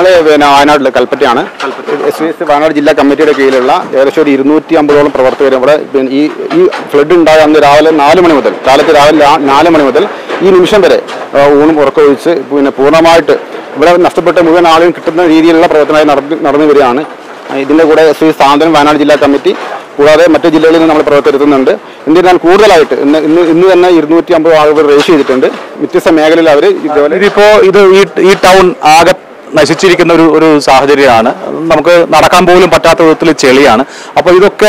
വയനാട്ടിലെ കൽപ്പറ്റയാണ്. SVS വയനാട് ജില്ലാ കമ്മിറ്റിയുടെ കീഴിലുള്ള ഏകദേശം ഒരു 250ഓളം പ്രവർത്തകർ ഇവിടെ ഈ ഫ്ലഡ് ഉണ്ടായ അന്ന് രാവിലെ 4 മണി മുതൽ കാലത്ത് രാവിലെ 4 മണി മുതൽ ഈ നിമിഷം വരെ ഊണും ഉറക്കമൊഴിച്ച് പൂർണ്ണമായിട്ട് ഇവിടെ നഷ്ടപ്പെട്ട മുഴുവൻ ആളുകൾ കിട്ടുന്ന രീതിയിലുള്ള പ്രവർത്തനമായി നടന്നു വരികയാണ്. ഇതിൻ്റെ കൂടെ SVS സാന്ത്വനം വയനാട് ജില്ലാ കമ്മിറ്റി കൂടാതെ മറ്റു ജില്ലകളിൽ നിന്ന് നമ്മൾ പ്രവർത്തിക്കുന്നുണ്ട്. എന്നിരുന്നാൽ കൂടുതലായിട്ട് ഇന്ന് തന്നെ 250 ആളുകൾ രജിസ്റ്റർ ചെയ്തിട്ടുണ്ട്. വ്യത്യസ്ത മേഖലയിൽ അവർ ഇതിപ്പോ ഈ ടൗൺ ആകെ നശിച്ചിരിക്കുന്ന ഒരു സാഹചര്യമാണ്. നമുക്ക് നടക്കാൻ പോലും പറ്റാത്ത വിധത്തിൽ ചെളിയാണ്. അപ്പോൾ ഇതൊക്കെ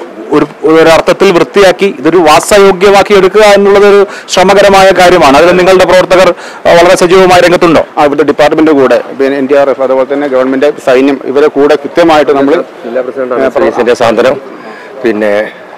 ഒരർത്ഥത്തിൽ വൃത്തിയാക്കി ഇതൊരു വാസയോഗ്യമാക്കി എടുക്കുക എന്നുള്ളത് ഒരു ശ്രമകരമായ കാര്യമാണ്. അതിൽ നിങ്ങളുടെ പ്രവർത്തകർ വളരെ സജീവമായി രംഗത്തുണ്ടോ? ഇവിടുത്തെ ഡിപ്പാർട്ട്മെന്റ് കൂടെ NDRF അതുപോലെ തന്നെ ഗവൺമെന്റ് സൈന്യം ഇവരെ കൂടെ കൃത്യമായിട്ട് നമ്മൾ ജില്ലാ പ്രസിഡന്റ് സാന്ത്വനം പിന്നെ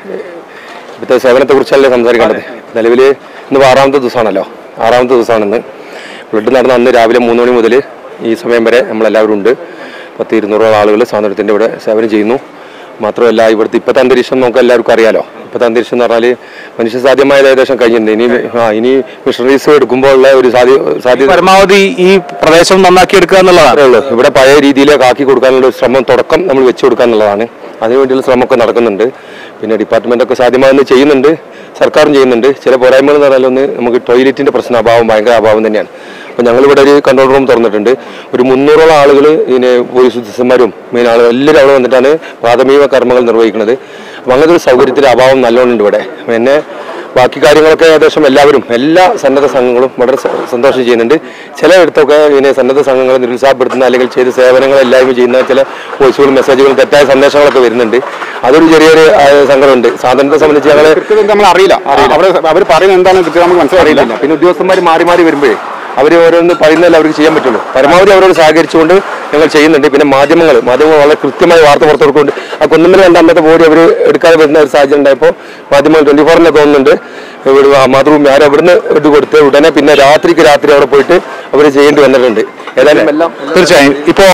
ഇവിടുത്തെ സേവനത്തെ കുറിച്ചല്ലേ സംസാരിക്കേണ്ടത്. നിലവിൽ ഇന്ന് 6ാമത്തെ ദിവസമാണല്ലോ. 6ാമത്തെ ദിവസമാണ് ഇന്ന്. ഫ്ലഡ് നടന്ന അന്ന് രാവിലെ 3 മണി മുതൽ ഈ സമയം വരെ നമ്മളെല്ലാവരും ഉണ്ട്. 100-200 ആളുകൾ സാന്ത്വനത്തിൻ്റെ ഇവിടെ സേവനം ചെയ്യുന്നു. മാത്രമല്ല ഇവിടുത്തെ ഇപ്പോഴത്തെ അന്തരീക്ഷം നമുക്ക് എല്ലാവർക്കും അറിയാലോ. ഇപ്പോഴത്തെ അന്തരീക്ഷം എന്ന് പറഞ്ഞാൽ മനുഷ്യസാധ്യമായത് ഏകദേശം കഴിഞ്ഞിട്ടുണ്ട്. ഇനി മിഷണറീസ് എടുക്കുമ്പോൾ ഉള്ള ഒരു സാധ്യത പരമാവധി ഈ പ്രദേശം നന്നാക്കി എടുക്കുക എന്നുള്ളതാണ് ഉള്ളൂ. ഇവിടെ പഴയ രീതിയിലേക്ക് ആക്കി കൊടുക്കാനുള്ള ഒരു ശ്രമം തുടക്കം നമ്മൾ വെച്ചു കൊടുക്കുക എന്നുള്ളതാണ്. അതിനുവേണ്ടിയുള്ള ശ്രമമൊക്കെ നടക്കുന്നുണ്ട്. പിന്നെ ഡിപ്പാർട്ട്മെൻറ്റൊക്കെ സാധ്യമാകുന്നത് ചെയ്യുന്നുണ്ട്, സർക്കാരും ചെയ്യുന്നുണ്ട്. ചില പോരായ്മകൾ എന്ന് പറഞ്ഞാൽ നമുക്ക് ടോയ്ലറ്റിൻ്റെ പ്രശ്ന അഭാവം ഭയങ്കര അഭാവം തന്നെയാണ്. അപ്പോൾ ഞങ്ങളിവിടെ ഒരു കൺട്രോൾ റൂം തുറന്നിട്ടുണ്ട്. ഒരു 300ഓളം ആളുകൾ ഇതിനെ പോലീസ് ഉദ്യോഗസ്ഥന്മാരും മെയിൻ ആളുകൾ എല്ലാവരും അവിടെ വന്നിട്ടാണ് പ്രാഥമിക കർമ്മങ്ങൾ നിർവഹിക്കുന്നത്. അപ്പോൾ അങ്ങനത്തെ ഒരു സൗകര്യത്തിൻ്റെ അഭാവം നല്ലോണം ഇവിടെ. പിന്നെ ബാക്കി കാര്യങ്ങളൊക്കെ ഏകദേശം എല്ലാ സന്നദ്ധ സംഘങ്ങളും വളരെ സന്തോഷം ചെയ്യുന്നുണ്ട്. ചിലയിടത്തൊക്കെ ഇതിനെ സന്നദ്ധ സംഘങ്ങളെ നിരുത്സാഹപ്പെടുത്തുന്ന അല്ലെങ്കിൽ ചെയ്ത സേവനങ്ങളെല്ലാവരും ചെയ്യുന്ന ചില വോയിസുകളും മെസ്സേജുകളും തെറ്റായ സന്ദേശങ്ങളൊക്കെ വരുന്നുണ്ട്. അതൊരു ചെറിയൊരു സങ്കടമുണ്ട്. സാധനത്തെ സംബന്ധിച്ച് നമ്മൾ അറിയില്ല. അവർ പറയുന്നത് എന്താണെന്ന് കൃത്യം നമുക്ക് മനസ്സിലാറിയില്ല. പിന്നെ ഉദ്യോഗസ്ഥന്മാർ മാറി വരുമ്പോഴേ അവർ ഓരോന്ന് പറയുന്നതല്ല അവർക്ക് ചെയ്യാൻ പറ്റുള്ളൂ. പരമാവധി അവരോട് സഹകരിച്ചുകൊണ്ട് ഞങ്ങൾ ചെയ്യുന്നുണ്ട്. പിന്നെ മാധ്യമങ്ങൾ വളരെ കൃത്യമായി വാർത്ത പുറത്തുകൊടുക്കൊണ്ട് ആ കുന്നുമ്മൽ രണ്ടാമത്തെ ബോഡി അവർ എടുക്കാതെ വരുന്ന ഒരു സാഹചര്യം ഉണ്ടായപ്പോൾ മാധ്യമങ്ങൾ 24-നെ തോന്നുന്നുണ്ട് മാതൃഭൂമി ആരും അവിടുന്ന് കൊടുത്ത് ഉടനെ പിന്നെ രാത്രി അവിടെ പോയിട്ട് അവർ ചെയ്യേണ്ടി വന്നിട്ടുണ്ട്. ഏതായാലും എല്ലാം തീർച്ചയായും ഇപ്പോൾ